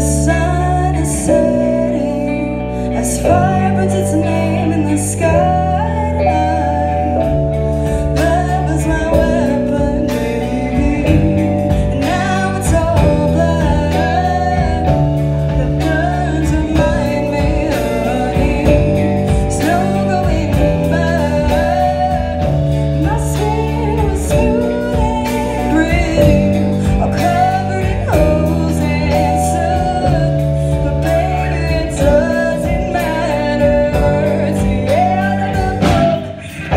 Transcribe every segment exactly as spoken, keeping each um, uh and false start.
sun is setting as fire puts its name in the sky tonight. Love is my weapon, baby, and now it's all blood that burns remind me of honey, snow going back. My skin was smooth and pretty, all covered in holes and soot, but baby it doesn't matter. It's the end of the book. Oh,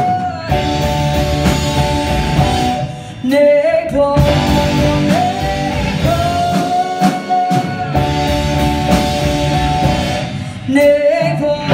Naples, Naples, Naples.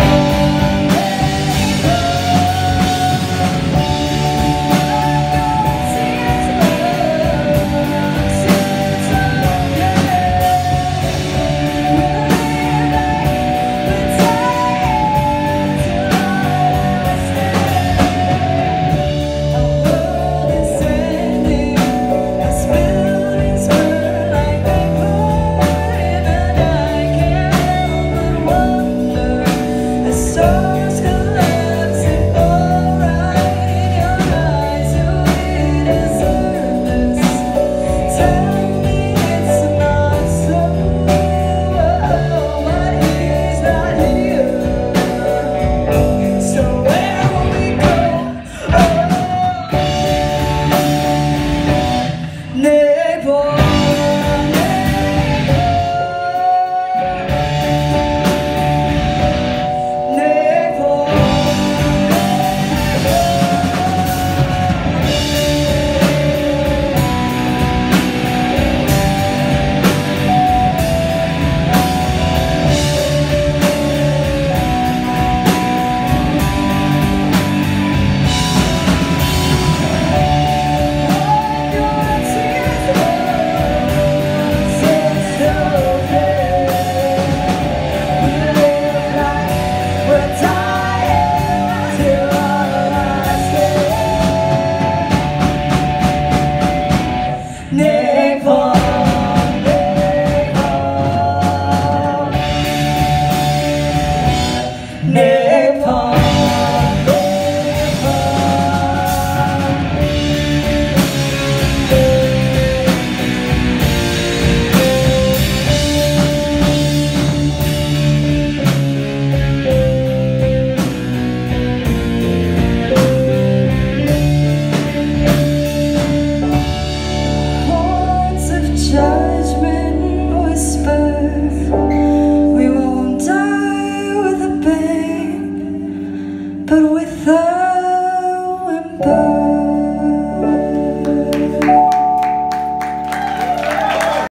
Stars collapsing all right in your eyes. Do we deserve this? Tell me it's not so. But he's not here. So where will we go? Oh, Naples. Judgment whisper, we won't die with a bang, but with a whimper.